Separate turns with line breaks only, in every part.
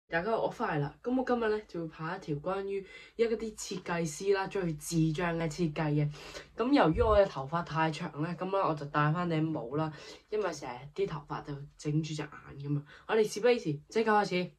大家好，我翻嚟啦。咁我今日咧就會拍一條關於一啲設計師啦，最智障嘅設計嘅。咁由於我嘅頭髮太長咧，咁咧我就戴翻頂帽啦，因為成日啲頭髮就整住隻眼咁啊。我哋事不宜遲，即刻開始。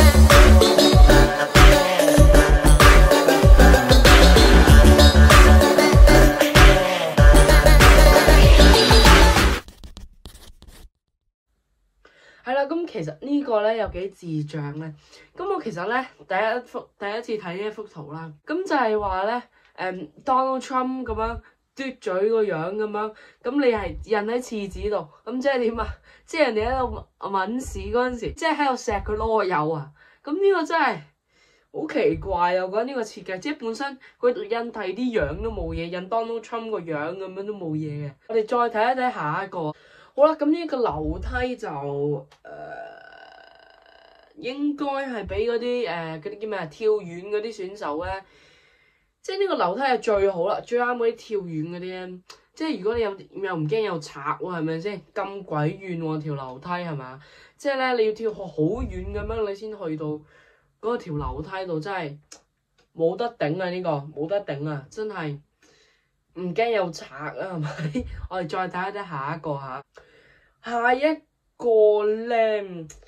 係啦，咁其實呢個咧有幾智障咧？咁我其實咧第一次睇呢一幅圖啦，咁就係話咧Donald Trump 咁樣嘟嘴個樣咁樣，咁你係印喺廁紙度，咁即係點啊？即係人哋喺度抿屎嗰陣時，即係喺度錫佢囉柚啊！咁呢個真係好奇怪啊！我覺得呢個設計，即係本身佢印第啲樣都冇嘢，印 Donald Trump 個樣咁樣都冇嘢嘅。我哋再睇一睇下一個。好啦，咁呢個樓梯就應該係俾嗰啲叫咩啊，跳遠嗰啲選手咧，即係呢個樓梯係最好啦，最啱嗰啲跳遠嗰啲咧，即係如果你又唔驚有賊喎，係咪先？咁鬼遠喎條樓梯係嘛？即係咧你要跳好遠咁樣，你先去到嗰條樓梯度，真係冇得頂啊！呢個冇得頂啊！真係唔驚有賊啊，係咪？我哋再睇一睇下一個嚇。下一個咧，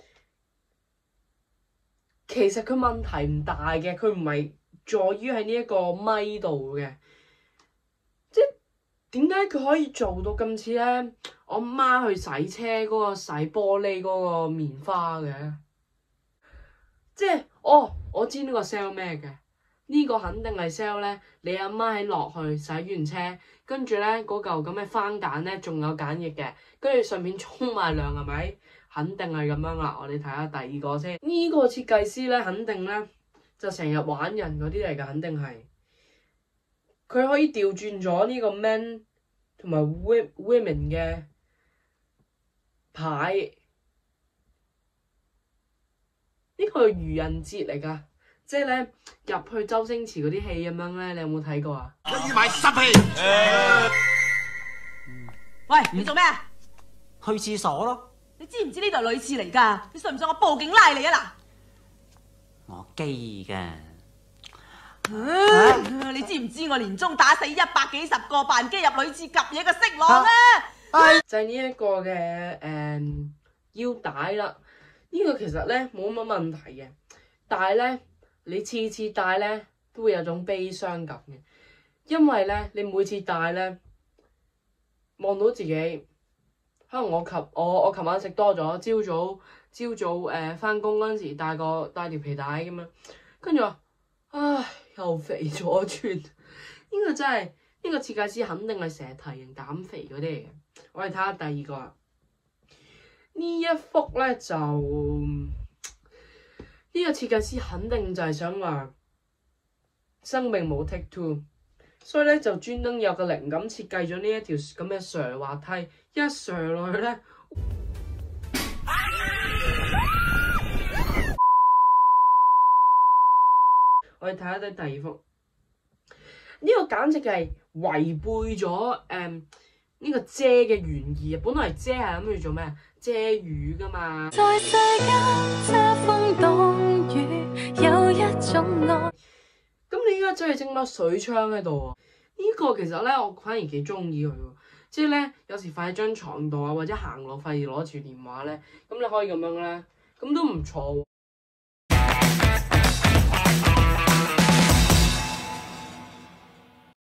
其實佢問題唔大嘅，佢唔係在於喺呢一個咪度嘅，即係點解佢可以做到咁似咧？我媽去洗車嗰個洗玻璃嗰個棉花嘅，即係我知呢個 sell 咩嘅？呢個肯定係 sell 咧，你阿媽喺落去洗完車，跟住咧嗰嚿咁嘅番梘咧，仲有梘液嘅，跟住順便沖埋涼係咪？肯定係咁樣啦。我哋睇下第二個先。呢個設計師咧，肯定咧就成日玩人嗰啲嚟㗎，肯定係。佢可以調轉咗呢個 men 同埋 women 嘅牌。呢個係愚人節嚟㗎。即係咧入去周星馳嗰啲戲咁樣咧，你有冇睇過啊？
一於買濕氣。
喂，你做咩啊？
去廁所咯。
你知唔知呢度係女廁嚟㗎？你信唔信我報警拉你啊嗱？
我基㗎。
你知唔知我年中打死100幾十個扮機入女廁及嘢嘅色狼啊？
就係呢一個嘅腰帶啦。呢個其實咧冇乜問題嘅，但係咧。你次次戴咧都會有種悲傷感嘅，因為咧你每次戴咧望到自己，可能我琴晚食多咗，朝早翻工嗰陣時戴條皮帶咁樣，跟住話唉又肥咗轉，呢個真係呢個設計師肯定係成日提人減肥嗰啲嚟嘅。我哋睇下第二個啦，呢一幅咧就。呢個設計師肯定就係想話生命冇 take two， 所以咧就專登有個靈感設計咗呢一條咁嘅斜滑梯，一斜落去咧，我哋睇下睇第二幅，呢個簡直係違背咗呢個遮嘅原意啊！本來遮係諗住做咩？遮雨噶嘛。在世間遮風擋雨有一種愛。咁你依家真係整咗水槍喺度喎？呢個其實咧，我反而幾中意佢喎。即係咧，有時瞓喺張床度啊，或者行路費事攞住電話咧，咁你可以咁樣咧，咁都唔錯喎。